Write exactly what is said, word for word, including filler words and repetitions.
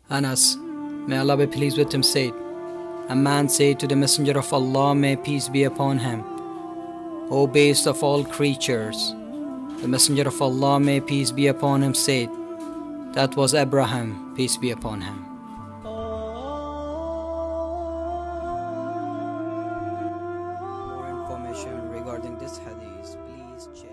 Anas, may Allah be pleased with him, said, a man said to the Messenger of Allah, may peace be upon him, O base of all creatures. The Messenger of Allah, may peace be upon him, said, that was Abraham, peace be upon him. For more information regarding this hadith, please check